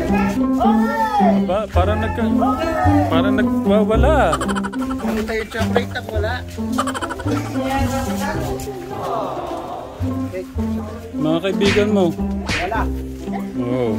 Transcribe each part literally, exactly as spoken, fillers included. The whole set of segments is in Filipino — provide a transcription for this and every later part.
Ba, parang nagka... Parang nagwawala. Ano tayo chocolate ang wala? Mga kaibigan mo. Wala. Oo.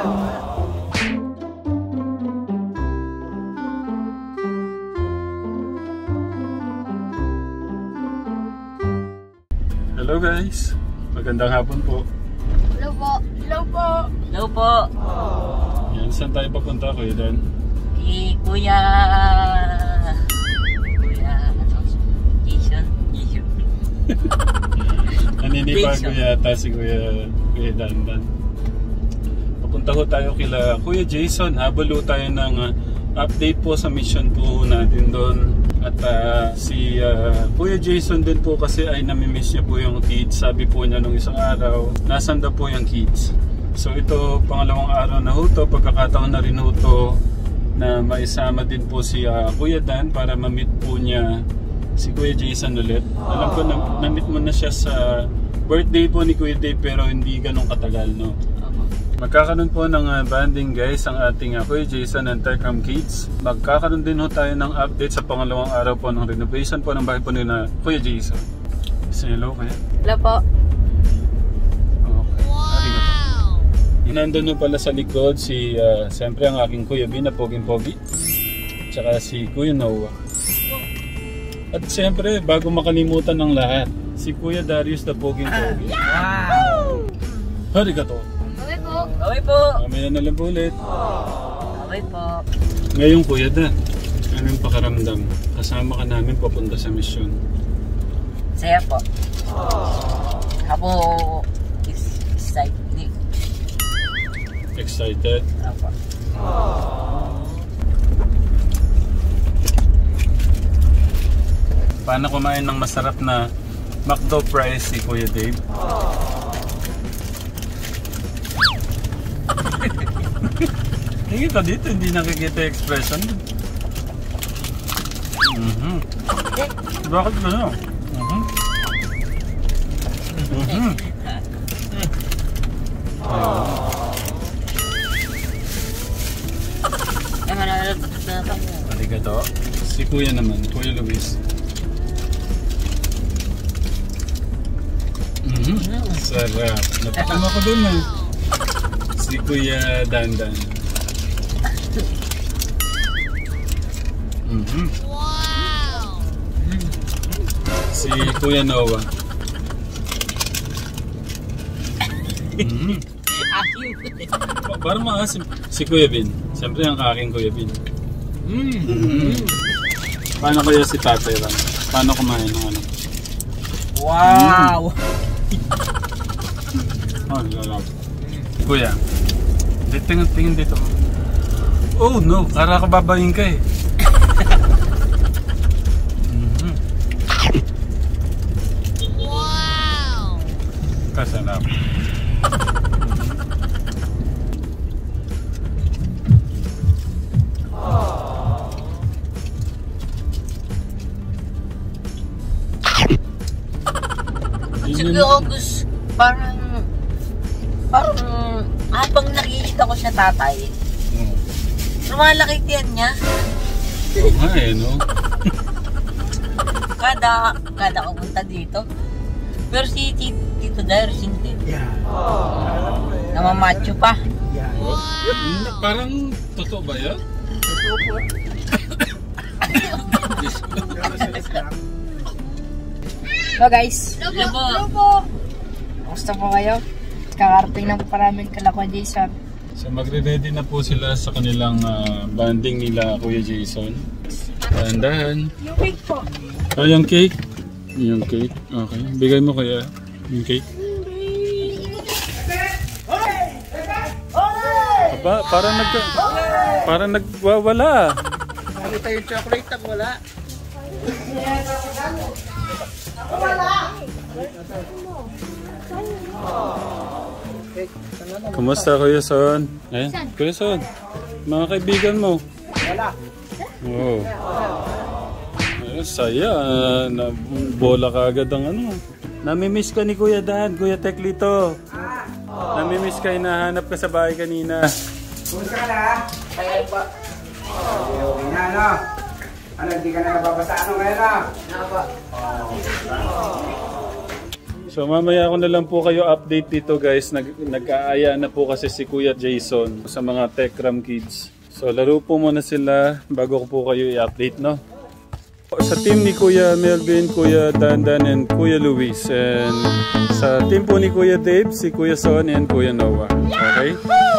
Hello guys. Magandang hapon po. Hello po. Hello po. Hello po. Yan, saan tayo papunta, Kuya Dan? Si Kuya... Kuya... Ano? Jason? Jason? Naninibago yata si Kuya, Kuya Dan Dan. Papunta ho tayo kila Kuya Jason. Habol ho tayo ng uh, update po sa mission po natin doon. At uh, si uh, Kuya Jason din po kasi ay namimiss niya po yung kids. Sabi po niya nung isang araw, nasan daw po yung kids. So ito, pangalawang araw na ho to, pagkakataon na rin ho to na maisama din po si uh, Kuya Dan para ma-meet po niya si Kuya Jason ulit. Alam ko na na-meet mo na siya sa birthday po ni Kuya Dave pero hindi ganun katagal, no? Magkakaroon po ng uh, banding guys ang ating uh, Kuya Jason and Techcam Kids. Magkakaroon din ho tayo ng update sa pangalawang araw po ng renovation po ng bahay po nila Kuya Jason. Say hello Kuya. Hello po. Okay. Wow! Nandun ho pala sa likod si, uh, siyempre ang aking Kuya B na poging-pogi. Tsaka si Kuya Noah. At siyempre, bago makalimutan ng lahat, si Kuya Darius na poging-pogi. Wow! Arigato! Okay po. Okay po. Mamaya na lang po ulit. Okay po. Ngayon Kuya Dan, anong pakaramdam? Kasama ka namin papunta sa misyon. Saya po. Ako is excited. Excited? Ako. Paano kumain ng masarap na McDo fries si Kuya Dave? Tingin ka dito, hindi nakikita yung expression. Mm-hmm. Bakit gano'n? Mm-hmm. Mm-hmm. Eh, manalo na ito. Arigato. Si Kuya naman, Kuya Luis. Mm-hmm. Sarap. Natakam ako dun eh. Si Kuya Dandan. Mm-hmm. Wow! Si Kuya Noah. Mm-hmm. Pa parang maasim. Si Kuya Bin. Siyempre ang aking Kuya Bin. Mm-hmm. Paano kaya si Tatay Ram? Paano kumain ng ano? Wow! Oh, lalap. Kuya, tingin, tingin dito. Oh no, kara ka babayin ka eh. Mm-hmm. Wow! Kasarap. Siguro gusto, parang, parang, habang nakikita ko siya tatay, Oh. lumalaki tiyan niya. Oo nga eh, no? Kada, kada pumunta dito. Pero si Tito Darius hindi. Yeah. Namamacho pa. Yeah. Wow. Parang totoo ba yan? Totoo po. Hello guys. Hello po. Hello po. Kamusta po kayo? Kakarating lang po pa namin kala Kuya Jason. So magre-ready na po sila sa kanilang uh, banding nila Kuya Jason. Dahan-dahan. Yung cake po. Oh, yung cake? Yung cake? Okay. Bigay mo kaya yung cake. Aba, parang nag... Parang nagwawala. Ano tayo chocolate ang wala? Kumusta Kuya Son? Eh, Kuya Son, mga kaibigan mo? Wala. Oo. Ay, saya, uh, na bola ka agad ang ano. Namimiss ka ni Kuya Dan, Kuya Teklito. Namimiss ka, hinahanap ka sa bahay kanina. Kumusta ka na? Kaya pa. Okay, okay na, no? Ano, hindi ka na nababasa ano ngayon, no? Napa. So mamaya ako na lang po kayo update dito guys. Nag nag-aaya na po kasi si Kuya Jason sa mga Techram Kids. So laro po muna sila bago ko po kayo i-update, no? Sa team ni Kuya Melvin, Kuya Dandan, and Kuya Luis. And sa team po ni Kuya Dave, si Kuya Son and Kuya Noah. Okay?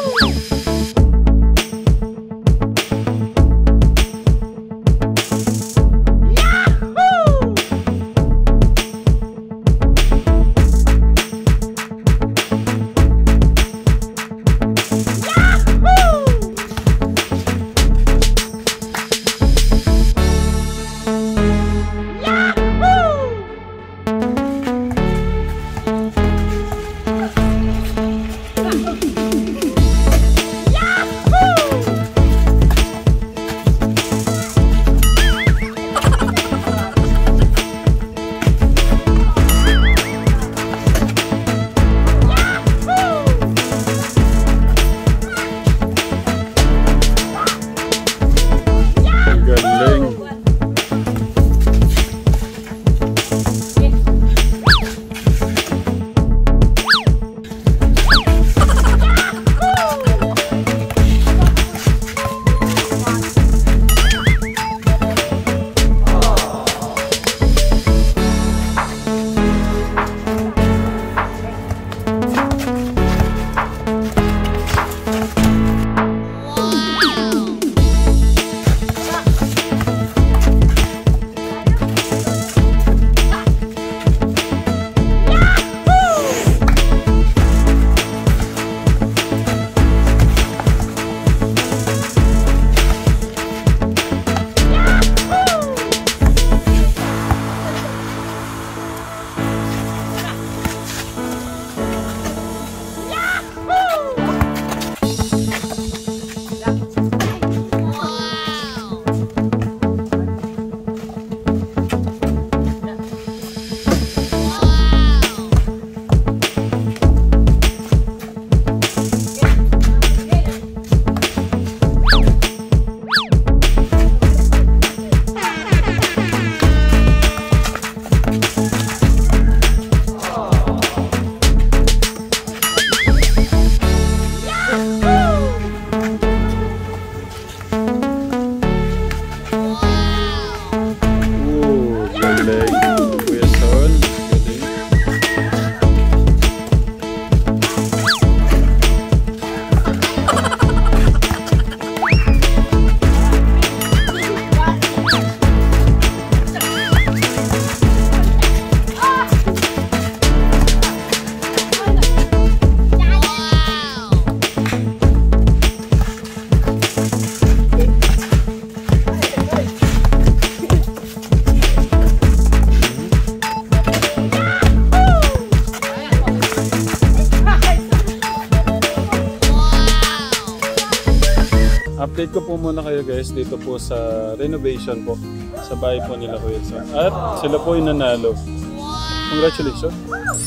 Update ko po muna kayo guys dito po sa renovation po sa bahay po nila Kuya Son. At sila po yung nanalo. Congratulations.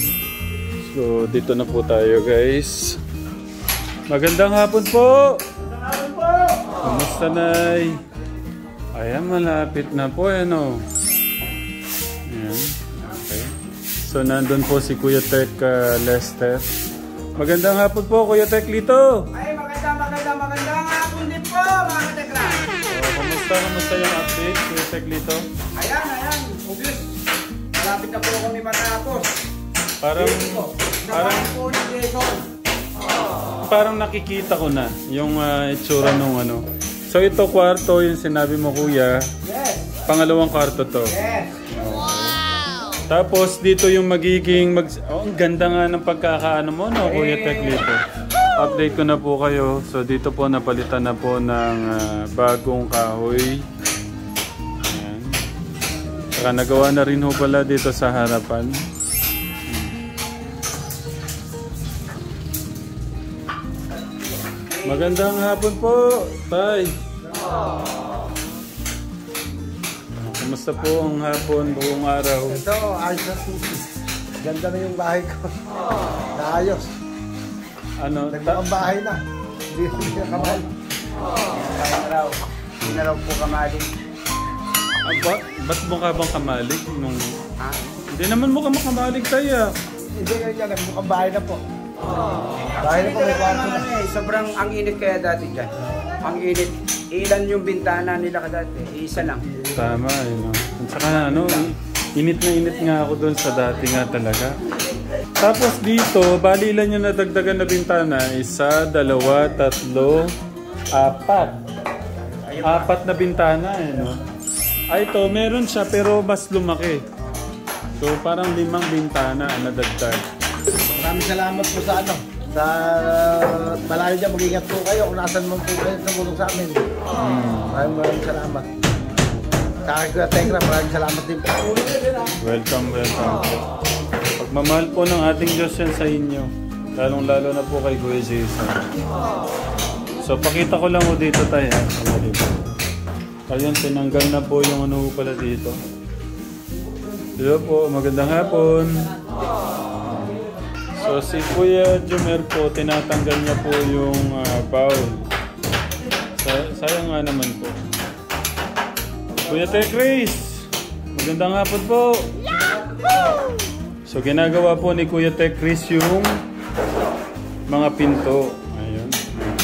So dito na po tayo guys. Magandang hapon po. Magandang hapon po. Kumusta Nay? Ayan, malapit na po yan o. Ayan. Okay. So nandun po si Kuya Tech uh, Lester. Magandang hapon po Kuya Tech Lito. Ay, magandang, magandang, magandang hapon din po, mga katekra. So, kamusta, kamusta yung update Kuya Tech Lito? Ayan, ayan, obvious. Malapit na po kami matapos. Parang, parang, po ni Jason. parang nakikita ko na yung uh, itsura nung ano. So ito kwarto, yung sinabi mo Kuya. Yes. Pangalawang kwarto to. Yes. Tapos dito yung magiging mag oh, ang ganda nga ng pagkakaano mo no Kuya Tech Lito. Update ko na po kayo. So dito po napalitan na po ng uh, bagong kahoy. Ayan. Saka nagawa na rin ho pala dito sa harapan. Magandang hapon po, Tay. Kumusta po ang hapon, buong araw? Ito, ayos na susi. Ganda na yung bahay ko. Naayos. Ano? Nagmukhang bahay na. Hindi na kamali. Kaya na raw. Hindi na raw po kamaling. Ah, ba, ba't mukha bang kamalig? Nung... Ha? Hindi naman mukha makamalig tayo. Hindi na yan. Mukhang bahay na po. Bahay na po may kwarto na. Ano eh, sobrang ang init kaya dati dyan. Ang init. Ilan yung bintana nila ka dati? Isa lang. Tama eh, no? At saka ano, init na init nga ako doon sa dati nga talaga. Tapos dito, bali ilan yung nadagdagan na bintana? Isa, dalawa, tatlo, apat. Apat na bintana eh, no? Ay, ito, meron siya pero mas lumaki. So, parang limang bintana ang nadagdag. Maraming salamat po sa ano. Sa malayo dyan, mag-ingat po kayo kung nasan mo po kayo sa bulong sa amin. Hmm. Maraming maraming salamat. Sa akin Kuya Tekra, maraming salamat din po. Welcome, welcome po. Pagmamahal po ng ating Diyos yan sa inyo. Lalong lalo na po kay Kuya Jason. So, pakita ko lang po dito tayo. Ayun, tinanggal na po yung ano pala dito. Hello po, magandang hapon. So, si Kuya Jumer po, tinatanggal niya po yung uh, bowl. Say sayang nga naman po. Kuya Tekris, magandang hapon po. So, ginagawa po ni Kuya Tekris yung mga pinto. Ayun.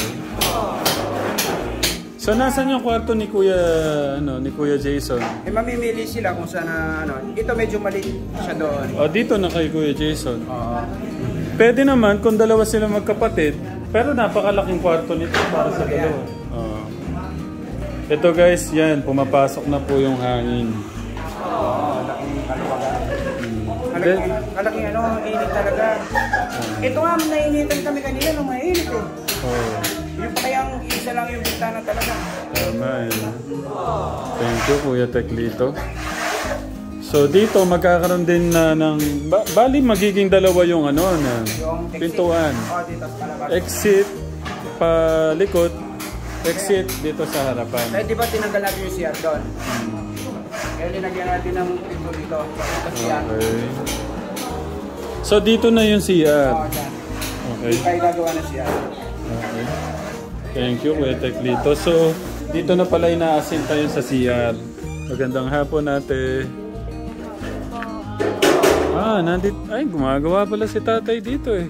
So, nasan yung kwarto ni Kuya, ano, ni Kuya Jason? Eh, mamimili sila kung saan na, ano. Ito medyo maliit siya doon. O, dito na kay Kuya Jason. Oo. Pwede naman kung dalawa sila magkapatid, pero napakalaking kwarto nito para sa dalawa. Oo. Ito guys, yan, pumapasok na po yung hangin. Oo, malaking kaluwagan. Malaking, malaking ano, init talaga. Ito nga, nainitan kami kanina nung mainit eh. Oh, Yung pa kayang isa lang yung bintana talaga. tama eh. Thank you Kuya Teklito. So dito magkakaroon din na ng, ba, bali magiging dalawa yung ano na Yung exit. pintuan. Oo, dito sa palabas. Exit palikot, exit dito sa harapan. Eh, di ba tinanggal natin yung C R doon? Kaya linagyan natin ng pinto dito. Ito C R. Okay. So dito na yung C R. Oo, dyan. Okay. Hindi tayo gagawa ng C R. Okay. Thank you Kuya Teklito. So dito na pala inaasin tayo sa C R. Magandang hapon ate. Ah, nandito. Ay, gumagawa pala si tatay dito eh.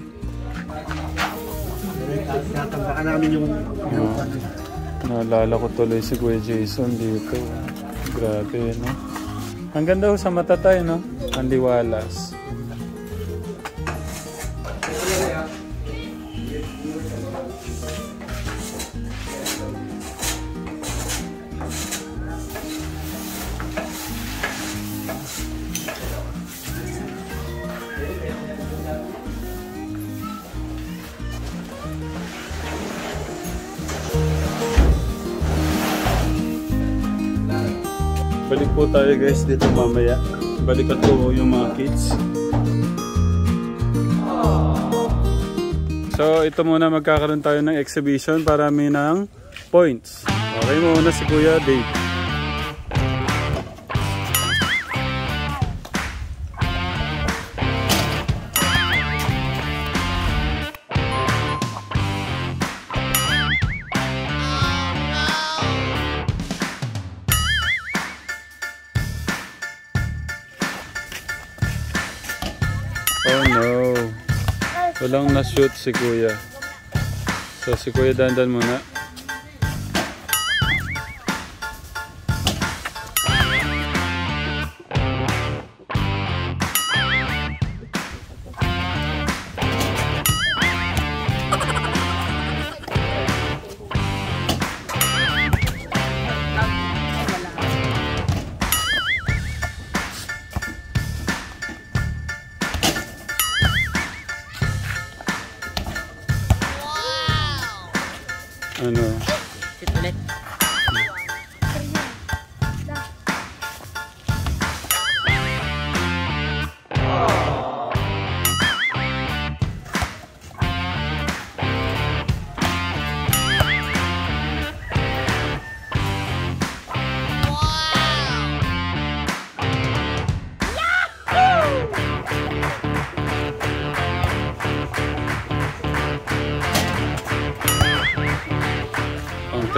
Tinatambakan namin yung... Oh. Naalala ko tuloy si Kuya Jason dito. Grabe, no? Ang ganda ho sa mata tayo, no? Ang liwalas. Balik po tayo guys dito mamaya. Balikan po yung mga kids. So ito muna, magkakaroon tayo ng exhibition para may ng points. Okay muna si Kuya Dave. Oh no. Walang na-shoot si Kuya. So si Kuya dandan muna. Ano? Sit ulit.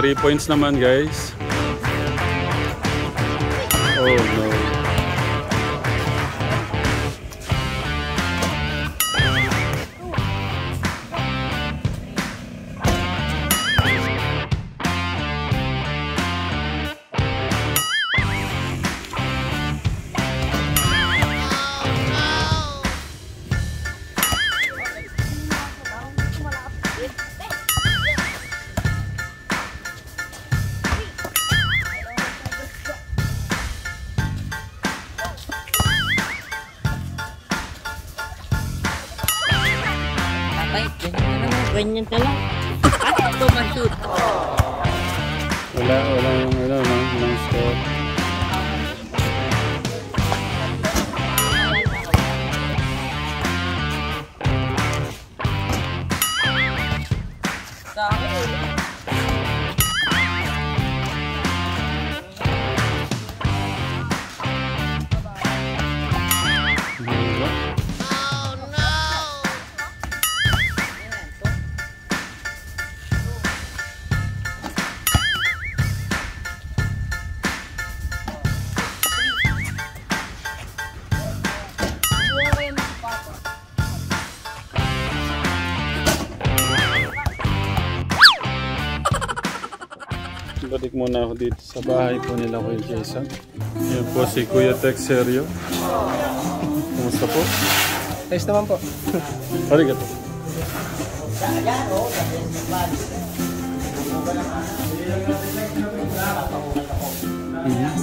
three points naman guys. Oh no. Ay, ganyan na lang. Ganyan ka lang. At tumashoot. Wala, wala yung ano, no? Walang score. Sa akin. Diba? Balik muna ako dito sa bahay po nila Kuya Jason. Yan po si Kuya Tex Serio. Kumusta po? Nice naman po. Arigato. Mm-hmm.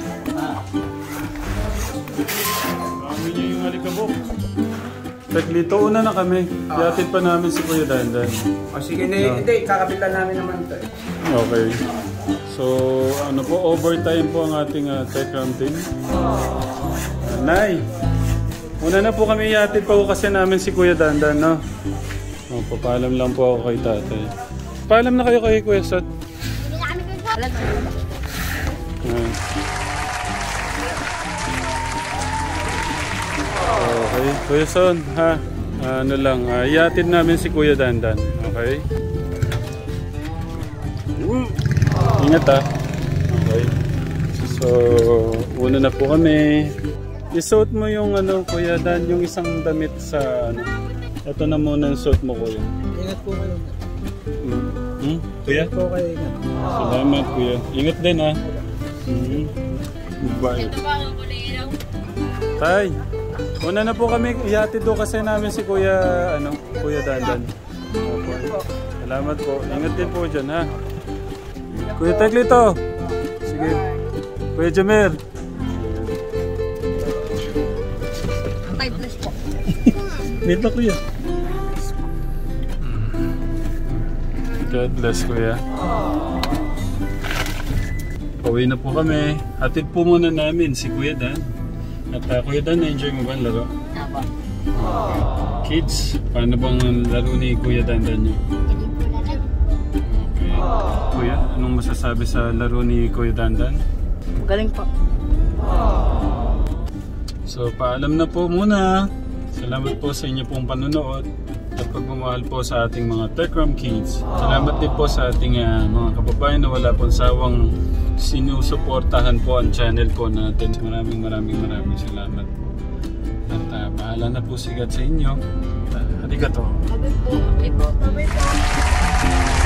Kami niyo yung alikabok. Teklito, una na kami. Yatid pa namin si Kuya Dandan. O sige, hindi, hindi. Kakapitan namin naman ito eh. Okay. So, ano po, overtime po ang ating uh, Techram team. Uh, Nay, una na po kami yatid pa po kasi namin si Kuya Dandan, no? O, papaalam lang po ako kay tatay. Paalam na kayo kay Kuya Sot. Uh. Okay, Kuya Son, ha? Uh, ano lang, uh, yatid namin si Kuya Dandan, okay? Ingat ha. Okay. So, una na po kami. Isuot mo yung ano, Kuya Dan, yung isang damit sa ano. Ito na muna ang suot mo, Kuya. Ingat po kayo. Hmm? Hmm? Kuya? Ingat po kayo, ingat. Salamat, Kuya. Ingat din ha. Hmm. Bye. Tay, una na po kami. Ihatid do kasi namin si Kuya, ano, Kuya Dandan. Okay. Salamat po. Ingat din po dyan ha. Kuya Teklito. Sige. Kuya Jamer. Five plus po. Wait na, Kuya. God bless, Kuya. Pauwi na po kami. Hatid po muna namin si Kuya Dan. At uh, Kuya Dan, na-enjoy mo ba ang laro? Apo. Kids, paano bang laro ni Kuya Dandan nyo? Kuya, anong masasabi sa laro ni Kuya Dandan? Galing po. So, paalam na po muna. Salamat po sa inyo pong panonood at pagmamahal po sa ating mga Techram Kids. Salamat din po sa ating uh, mga kababayan na wala pong sawang sinusuportahan po ang channel po natin. Maraming maraming maraming salamat po. At uh, bahala na po sigat sa inyo. Uh, arigato. Sabi po. Sabi po.